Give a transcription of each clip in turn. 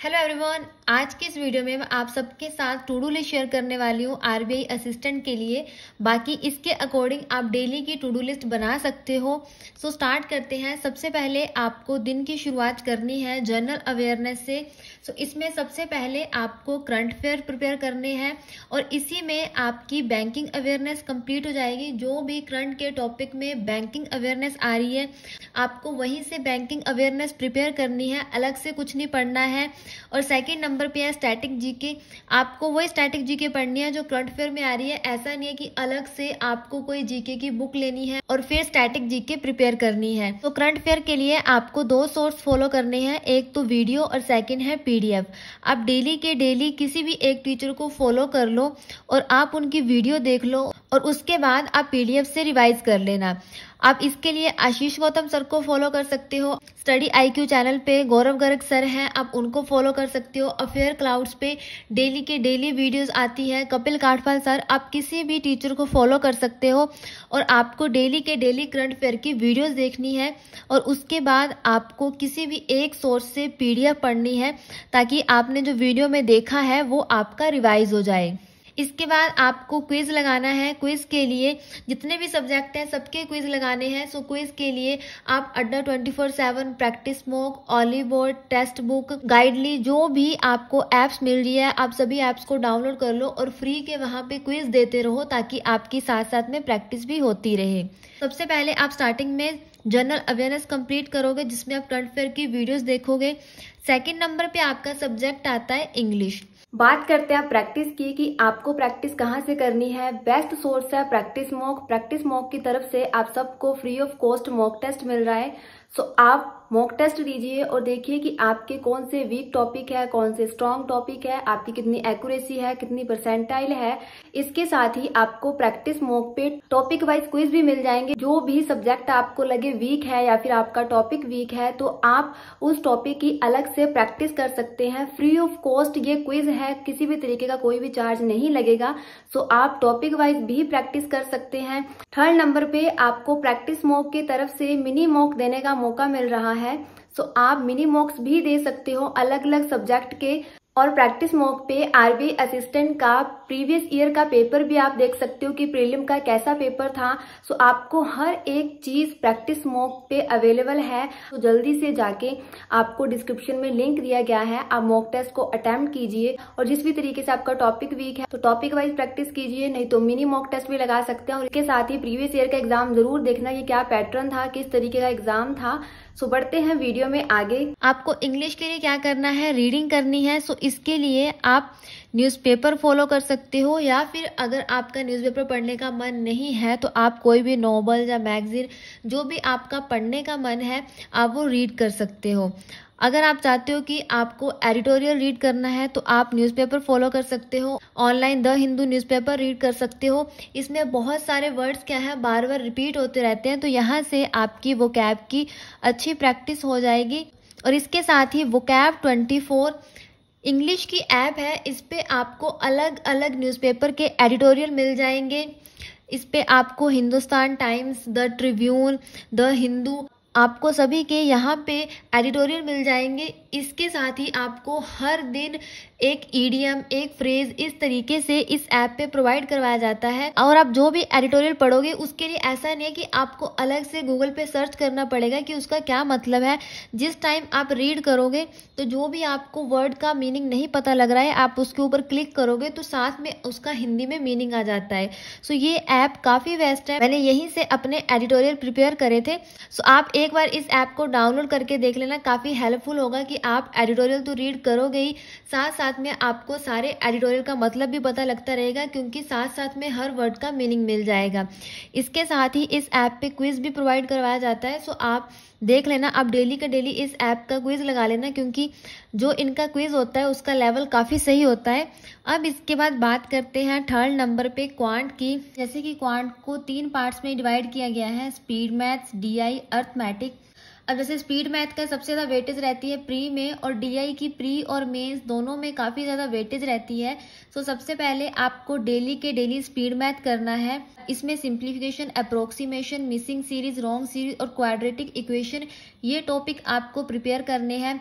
Hello everyone, आज के इस वीडियो में मैं आप सबके साथ टू डू लिस्ट शेयर करने वाली हूँ आरबीआई असिस्टेंट के लिए। बाकी इसके अकॉर्डिंग आप डेली की टू डू लिस्ट बना सकते हो। सो स्टार्ट करते हैं। सबसे पहले आपको दिन की शुरुआत करनी है जनरल अवेयरनेस से। सो इसमें सबसे पहले आपको करंट अफेयर प्रिपेयर करने हैं और इसी में आपकी बैंकिंग अवेयरनेस कंप्लीट हो जाएगी। जो भी करंट के टॉपिक में बैंकिंग अवेयरनेस आ रही है आपको वहीं से बैंकिंग अवेयरनेस प्रिपेयर करनी है, अलग से कुछ नहीं पढ़ना है। और सेकंड नंबर पे है स्टैटिक जीके। आपको वही स्टैटिक जीके पढ़नी है जो करंट अफेयर में आ रही है। ऐसा नहीं है कि अलग से आपको कोई जीके की बुक लेनी है और फिर स्टैटिक जीके प्रिपेयर करनी है। तो करंट अफेयर के लिए आपको दो सोर्स फॉलो करने हैं, एक तो वीडियो और सेकंड है पीडीएफ। आप डेली के डेली किसी भी एक टीचर को फॉलो कर लो और आप उनकी वीडियो देख लो और उसके बाद आप पीडीएफ से रिवाइज कर लेना। आप इसके लिए आशीष गौतम सर को फॉलो कर सकते हो। स्टडी आईक्यू चैनल पे गौरव गर्ग सर हैं, आप उनको फॉलो कर सकते हो। अफेयर क्लाउड्स पे डेली के डेली वीडियोस आती है। कपिल काठपाल सर, आप किसी भी टीचर को फॉलो कर सकते हो और आपको डेली के डेली करंट अफेयर की वीडियोस देखनी है और उसके बाद आपको किसी भी एक सोर्स से पीडीएफ पढ़नी है ताकि आपने जो वीडियो में देखा है वो आपका रिवाइज हो जाए। इसके बाद आपको क्विज लगाना है। क्विज के लिए जितने भी सब्जेक्ट हैं सबके क्विज लगाने हैं। सो क्विज के लिए आप Adda 24/7, practice mock, Oliveboard, text book, Guidely, जो भी आपको एप्स मिल रही है आप सभी एप्स को डाउनलोड कर लो और फ्री के वहां पे क्विज देते रहो ताकि आपकी साथ साथ में प्रैक्टिस भी होती रहे। सबसे पहले आप स्टार्टिंग में जनरल अवेयरनेस कंप्लीट करोगे जिसमें आप करंट अफेयर की वीडियोस देखोगे। सेकंड नंबर पे आपका सब्जेक्ट आता है इंग्लिश। बात करते हैं प्रैक्टिस की आपको प्रैक्टिस कहाँ से करनी है। बेस्ट सोर्स है प्रैक्टिस मॉक। प्रैक्टिस मॉक की तरफ से आप सबको free of cost mock test मिल रहा है। सो आप मॉक टेस्ट दीजिए और देखिए कि आपके कौन से वीक टॉपिक है, कौन से स्ट्रॉन्ग टॉपिक है, आपकी कितनी एक्यूरेसी है, कितनी परसेंटाइल है। इसके साथ ही आपको प्रैक्टिस मॉक पे टॉपिक वाइज क्विज भी मिल जाएंगे। जो भी सब्जेक्ट आपको लगे वीक है या फिर आपका टॉपिक वीक है तो आप उस टॉपिक की अलग से प्रैक्टिस कर सकते हैं। फ्री ऑफ कॉस्ट ये क्विज है, किसी भी तरीके का कोई भी चार्ज नहीं लगेगा। सो आप टॉपिक वाइज भी प्रैक्टिस कर सकते हैं। थर्ड नंबर पे आपको प्रैक्टिस मॉक की तरफ से मिनी मॉक देने का मौका मिल रहा है। सो आप मिनी मॉक्स भी दे सकते हो अलग अलग सब्जेक्ट के। और प्रैक्टिस मॉक पे आरबीआई असिस्टेंट का प्रीवियस ईयर का पेपर भी आप देख सकते हो कि प्रीलिम का कैसा पेपर था। सो आपको हर एक चीज प्रैक्टिस मॉक पे अवेलेबल है। तो जल्दी से जाके आपको डिस्क्रिप्शन में लिंक दिया गया है, आप मॉक टेस्ट को अटेम्प्ट कीजिए और जिस भी तरीके से आपका टॉपिक वीक है तो टॉपिक वाइज प्रैक्टिस कीजिए, नहीं तो मिनी मॉक टेस्ट भी लगा सकते हैं। और इसके साथ ही प्रीवियस ईयर का एग्जाम जरूर देखना कि क्या पैटर्न था, किस तरीके का एग्जाम था। सो बढ़ते हैं वीडियो में आगे। आपको इंग्लिश के लिए क्या करना है, रीडिंग करनी है। सो इसके लिए आप न्यूज़पेपर फॉलो कर सकते हो या फिर अगर आपका न्यूज़पेपर पढ़ने का मन नहीं है तो आप कोई भी नॉवल या मैगजीन जो भी आपका पढ़ने का मन है आप वो रीड कर सकते हो। अगर आप चाहते हो कि आपको एडिटोरियल रीड करना है तो आप न्यूज़पेपर फॉलो कर सकते हो। Online the Hindu newspaper read कर सकते हो। इसमें बहुत सारे वर्ड्स क्या है बार बार रिपीट होते रहते हैं तो यहाँ से आपकी वोकैब की अच्छी प्रैक्टिस हो जाएगी। और इसके साथ ही वोकैब 24 इंग्लिश की ऐप है, इस पे आपको अलग अलग न्यूज़पेपर के एडिटोरियल मिल जाएंगे। इस पे आपको Hindustan Times, the Tribune, the Hindu, आपको सभी के यहाँ पे एडिटोरियल मिल जाएंगे। इसके साथ ही आपको हर दिन एक ईडीएम, एक फ्रेज इस तरीके से इस ऐप पे प्रोवाइड करवाया जाता है। और आप जो भी एडिटोरियल पढ़ोगे उसके लिए ऐसा नहीं है कि आपको अलग से गूगल पे सर्च करना पड़ेगा कि उसका क्या मतलब है। जिस टाइम आप रीड करोगे तो जो भी आपको वर्ड का मीनिंग नहीं पता लग रहा है आप उसके ऊपर क्लिक करोगे तो साथ में उसका हिंदी में मीनिंग आ जाता है। सो ये ऐप काफी बेस्ट है, मैंने यहीं से अपने एडिटोरियल प्रिपेयर करे थे। सो आप एक बार इस ऐप को डाउनलोड करके देख लेना, काफी हेल्पफुल होगा कि आप एडिटोरियल तो रीड करोगे ही, साथ साथ में आपको सारे एडिटोरियल का मतलब भी पता लगता रहेगा क्योंकि साथ साथ में हर वर्ड का मीनिंग मिल जाएगा। इसके साथ ही इस ऐप पे क्विज भी प्रोवाइड करवाया जाता है। सो आप देख लेना, आप डेली का डेली इस ऐप का क्विज लगा लेना क्योंकि जो इनका क्विज होता है उसका लेवल काफ़ी सही होता है। अब इसके बाद बात करते हैं थर्ड नंबर पे क्वांट की। जैसे कि क्वांट को 3 पार्ट्स में डिवाइड किया गया है, स्पीड मैथ्स, डीआई, अर्थमेटिक। अब जैसे स्पीड मैथ का सबसे ज़्यादा वेटेज रहती है प्री में और डीआई की प्री और मेंस दोनों में काफ़ी ज़्यादा वेटेज रहती है। सो सबसे पहले आपको डेली के डेली स्पीड मैथ करना है। इसमें simplification, approximation, missing series, wrong series और क्वाड्रेटिक इक्वेशन ये टॉपिक आपको प्रिपेयर करने हैं।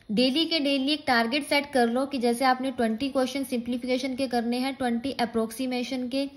डेली के डेली एक टारगेट सेट कर लो कि जैसे आपने 20 क्वेश्चन सिंप्लीफिकेशन के करने हैं, 20 अप्रोक्सीमेशन के,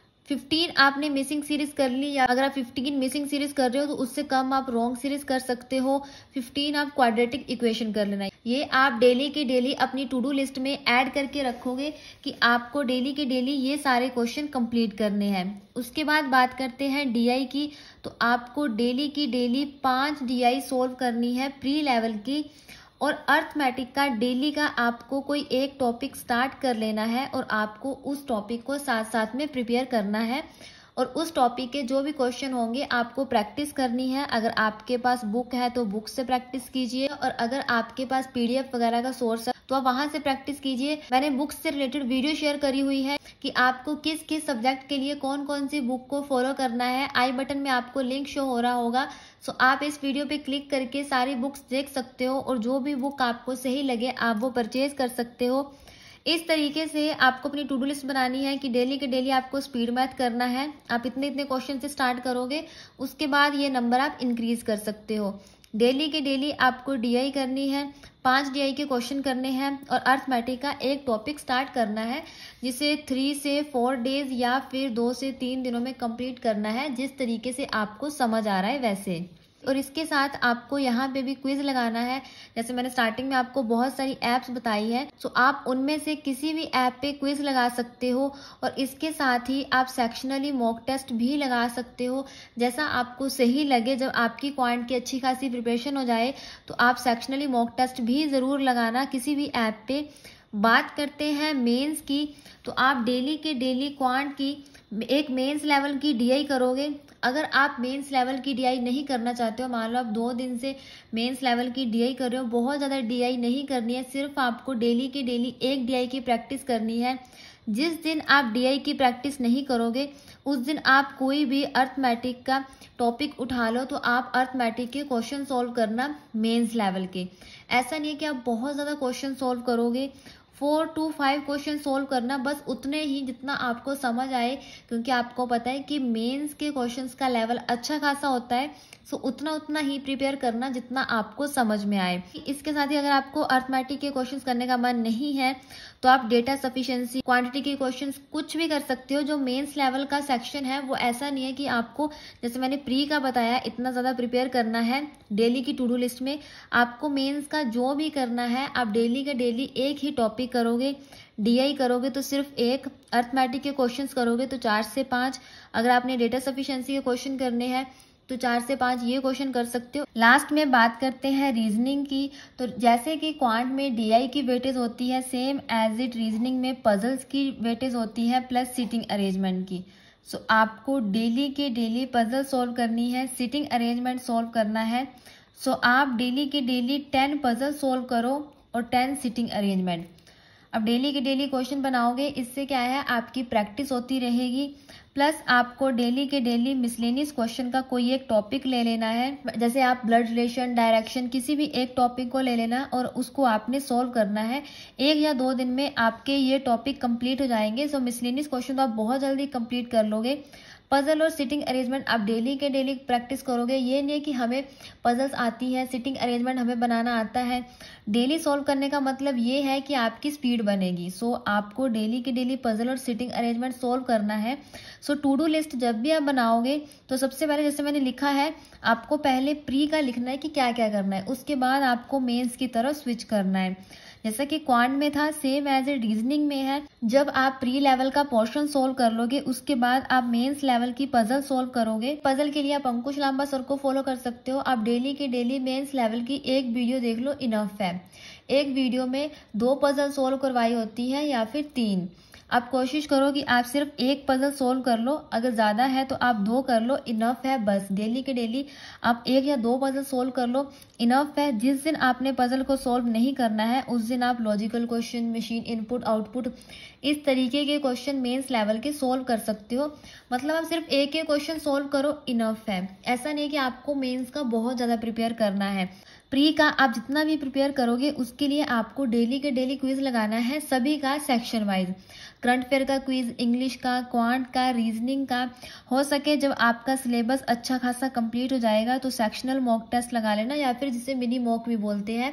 15 आपने मिसिंग सीरीज कर ली, या अगर आप 15 मिसिंग सीरीज कर रहे हो तो उससे कम आप रॉन्ग सीरीज कर सकते हो, 15 आप क्वाड्रेटिक इक्वेशन कर लेना। ये आप डेली के डेली अपनी टू डू लिस्ट में ऐड करके रखोगे कि आपको डेली के डेली ये सारे क्वेश्चन कंप्लीट करने हैं। उसके बाद बात करते हैं डीआई की, तो आपको डेली की डेली 5 डीआई सोल्व करनी है प्री लेवल की, और अर्थमेटिक का डेली का आपको कोई एक टॉपिक स्टार्ट कर लेना है और आपको उस टॉपिक को साथ साथ में प्रिपेयर करना है, और उस टॉपिक के जो भी क्वेश्चन होंगे आपको प्रैक्टिस करनी है। अगर आपके पास बुक है तो बुक से प्रैक्टिस कीजिए, और अगर आपके पास पीडीएफ वगैरह का सोर्स है तो आप वहां से प्रैक्टिस कीजिए। मैंने बुक्स से रिलेटेड वीडियो शेयर करी हुई है कि आपको किस किस सब्जेक्ट के लिए कौन कौन सी बुक को फॉलो करना है। आई बटन में आपको लिंक शो हो रहा होगा, सो आप इस वीडियो पे क्लिक करके सारी बुक्स देख सकते हो, और जो भी बुक आपको सही लगे आप वो परचेज कर सकते हो। इस तरीके से आपको अपनी टू डू लिस्ट बनानी है कि डेली के डेली आपको स्पीड मैथ करना है। आप इतने इतने क्वेश्चन से स्टार्ट करोगे, उसके बाद ये नंबर आप इंक्रीज कर सकते हो। डेली के डेली आपको डीआई करनी है, 5 डीआई के क्वेश्चन करने हैं, और अर्थमेटिक का एक टॉपिक स्टार्ट करना है जिसे 3 से 4 डेज या फिर 2 से 3 दिनों में कंप्लीट करना है, जिस तरीके से आपको समझ आ रहा है वैसे। और इसके साथ आपको यहाँ पे भी क्विज लगाना है। जैसे मैंने स्टार्टिंग में आपको बहुत सारी ऐप्स बताई है, तो आप उनमें से किसी भी ऐप पे क्विज लगा सकते हो, और इसके साथ ही आप सेक्शनली मॉक टेस्ट भी लगा सकते हो। जैसा आपको सही लगे, जब आपकी क्वांट की अच्छी खासी प्रिपरेशन हो जाए तो आप सेक्शनली मॉक टेस्ट भी ज़रूर लगाना किसी भी ऐप पे। बात करते हैं मेंस की, तो आप डेली के डेली क्वांट की एक मेंस लेवल की डीआई करोगे। अगर आप मेंस लेवल की डीआई नहीं करना चाहते हो, मान लो आप 2 दिन से मेंस लेवल की डीआई कर रहे हो, बहुत ज़्यादा डीआई नहीं करनी है, सिर्फ आपको डेली की डेली एक डीआई की प्रैक्टिस करनी है। जिस दिन आप डीआई की प्रैक्टिस नहीं करोगे उस दिन आप कोई भी अर्थमेटिक का टॉपिक उठा लो, तो आप अर्थमेटिक के क्वेश्चन सॉल्व करना मेंस लेवल के। ऐसा नहीं है कि आप बहुत ज़्यादा क्वेश्चन सॉल्व करोगे, 4 to 5 क्वेश्चन सोल्व करना, बस उतने ही जितना आपको समझ आए, क्योंकि आपको पता है कि मेंस के क्वेश्चंस का लेवल अच्छा खासा होता है, सो उतना उतना ही प्रिपेयर करना जितना आपको समझ में आए। इसके साथ ही अगर आपको अर्थमेटिक के क्वेश्चंस करने का मन नहीं है तो आप डेटा सफिशिएंसी, क्वांटिटी के क्वेश्चंस कुछ भी कर सकते हो। जो मेंस लेवल का सेक्शन है वो ऐसा नहीं है कि आपको, जैसे मैंने प्री का बताया, इतना ज़्यादा प्रिपेयर करना है डेली की टू डू लिस्ट में। आपको मेंस का जो भी करना है आप डेली का डेली एक ही टॉपिक करोगे। डीआई करोगे तो सिर्फ एक, अर्थमेटिक के क्वेश्चंस करोगे तो 4 से 5, अगर आपने डेटा सफिशिएंसी के क्वेश्चन करने हैं तो 4 से 5 ये क्वेश्चन कर सकते हो। लास्ट में बात करते हैं रीजनिंग की, तो जैसे कि क्वांट में डीआई की वेटेज होती है, सेम एज इट रीजनिंग में पजल्स की वेटेज होती है प्लस सिटिंग अरेंजमेंट की। सो आपको डेली के डेली पजल सॉल्व करनी है, सिटिंग अरेंजमेंट सॉल्व करना है। सो आप डेली के डेली 10 पजल सॉल्व करो और 10 सिटिंग अरेंजमेंट। अब डेली के डेली क्वेश्चन बनाओगे, इससे क्या है आपकी प्रैक्टिस होती रहेगी, प्लस आपको डेली के डेली मिसलेनियस क्वेश्चन का कोई एक टॉपिक ले लेना है। जैसे आप ब्लड रिलेशन, डायरेक्शन, किसी भी एक टॉपिक को ले लेना और उसको आपने सॉल्व करना है। 1 या 2 दिन में आपके ये टॉपिक कंप्लीट हो जाएंगे। सो मिसलेनियस क्वेश्चन तो आप बहुत जल्दी कंप्लीट कर लोगे। पजल और सिटिंग अरेंजमेंट आप डेली के डेली प्रैक्टिस करोगे। ये नहीं कि हमें पजल्स आती है, सिटिंग अरेंजमेंट हमें बनाना आता है। डेली सॉल्व करने का मतलब ये है कि आपकी स्पीड बनेगी। सो आपको डेली के डेली पजल और सिटिंग अरेंजमेंट सॉल्व करना है। सो टू डू लिस्ट जब भी आप बनाओगे तो सबसे पहले, जैसे मैंने लिखा है, आपको पहले प्री का लिखना है कि क्या क्या करना है, उसके बाद आपको मेंस की तरफ स्विच करना है। जैसा कि क्वांट में था, सेम एज ए रीजनिंग में है। जब आप प्री लेवल का पोर्शन सोल्व कर लोगे उसके बाद आप मेंस लेवल की पजल सोल्व करोगे। पजल के लिए आप अंकुश लांबा सर को फॉलो कर सकते हो। आप डेली के डेली मेंस लेवल की एक वीडियो देख लो, इनफ है। एक वीडियो में 2 पजल सोल्व करवाई होती है या फिर 3। आप कोशिश करो कि आप सिर्फ एक पजल सोल्व कर लो, अगर ज़्यादा है तो आप 2 कर लो, इनफ है। बस डेली के डेली आप 1 या 2 पजल सोल्व कर लो, इनफ है। जिस दिन आपने पजल को सोल्व नहीं करना है उस दिन आप logical question, machine input output, इस तरीके के क्वेश्चन मेंस लेवल के सोल्व कर सकते हो। मतलब आप सिर्फ एक एक क्वेश्चन सोल्व करो, इनफ है। ऐसा नहीं कि आपको मेंस का बहुत ज़्यादा प्रिपेयर करना है। प्री का आप जितना भी प्रिपेयर करोगे उसके लिए आपको डेली के डेली क्विज लगाना है, सभी का सेक्शन वाइज। करंट अफेयर का क्विज, इंग्लिश का, क्वांट का, रीजनिंग का। हो सके जब आपका सिलेबस अच्छा खासा कंप्लीट हो जाएगा तो सेक्शनल मॉक टेस्ट लगा लेना, या फिर जिसे मिनी मॉक भी बोलते हैं।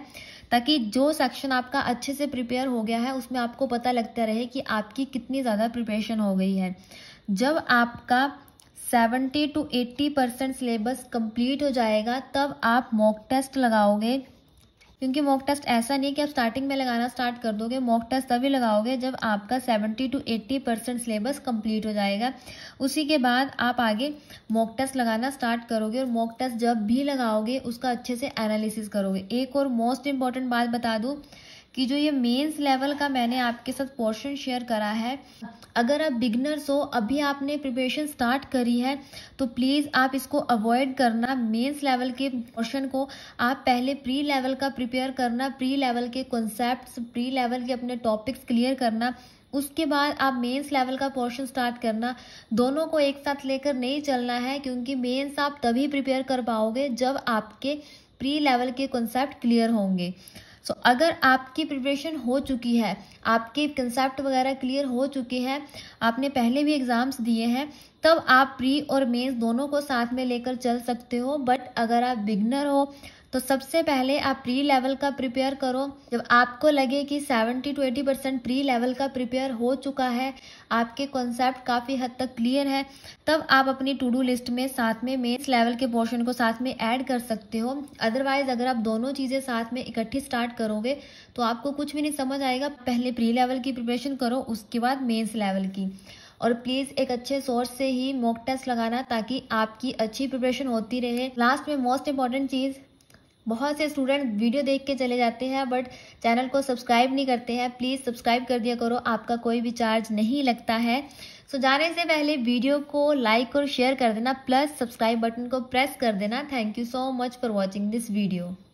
ताकि जो सेक्शन आपका अच्छे से प्रिपेयर हो गया है उसमें आपको पता लगता रहे कि आपकी कितनी ज़्यादा प्रिपरेशन हो गई है। जब आपका 70 to 80% सिलेबस कंप्लीट हो जाएगा तब आप मॉक टेस्ट लगाओगे, क्योंकि मॉक टेस्ट ऐसा नहीं है कि आप स्टार्टिंग में लगाना स्टार्ट कर दोगे। मॉक टेस्ट तभी लगाओगे जब आपका 70 to 80% सिलेबस कंप्लीट हो जाएगा। उसी के बाद आप आगे मॉक टेस्ट लगाना स्टार्ट करोगे और मॉक टेस्ट जब भी लगाओगे उसका अच्छे से एनालिसिस करोगे। एक और मोस्ट इम्पॉर्टेंट बात बता दूं कि जो ये मेंस लेवल का मैंने आपके साथ पोर्शन शेयर करा है, अगर आप बिगनर्स हो, अभी आपने प्रिपरेशन स्टार्ट करी है, तो प्लीज़ आप इसको अवॉइड करना। मेंस लेवल के पोर्शन को आप पहले प्री लेवल का प्रिपेयर करना, प्री लेवल के कॉन्सेप्ट्स, प्री लेवल के अपने टॉपिक्स क्लियर करना, उसके बाद आप मेंस लेवल का पोर्शन स्टार्ट करना। दोनों को एक साथ लेकर नहीं चलना है, क्योंकि मेंस आप तभी प्रिपेयर कर पाओगे जब आपके प्री लेवल के कॉन्सेप्ट क्लियर होंगे। सो अगर आपकी प्रिपरेशन हो चुकी है, आपके कंसेप्ट वगैरह क्लियर हो चुके हैं, आपने पहले भी एग्ज़ाम्स दिए हैं, तब आप प्री और मेंस दोनों को साथ में लेकर चल सकते हो। बट अगर आप बिगनर हो तो सबसे पहले आप प्री लेवल का प्रिपेयर करो। जब आपको लगे कि 70 to 80% प्री लेवल का प्रिपेयर हो चुका है, आपके कॉन्सेप्ट काफ़ी हद तक क्लियर है, तब आप अपनी टू डू लिस्ट में साथ में मेंस लेवल के पोर्शन को साथ में ऐड कर सकते हो। अदरवाइज अगर आप दोनों चीज़ें साथ में इकट्ठी स्टार्ट करोगे तो आपको कुछ भी नहीं समझ आएगा। पहले प्री लेवल की प्रिपरेशन करो, उसके बाद मेंस लेवल की। और प्लीज़ एक अच्छे सोर्स से ही मॉक टेस्ट लगाना ताकि आपकी अच्छी प्रिपरेशन होती रहे। लास्ट में मोस्ट इंपॉर्टेंट चीज़, बहुत से स्टूडेंट वीडियो देख के चले जाते हैं बट चैनल को सब्सक्राइब नहीं करते हैं। प्लीज़ सब्सक्राइब कर दिया करो, आपका कोई भी चार्ज नहीं लगता है। सो जाने से पहले वीडियो को लाइक और शेयर कर देना, प्लस सब्सक्राइब बटन को प्रेस कर देना। Thank you so much for watching this video.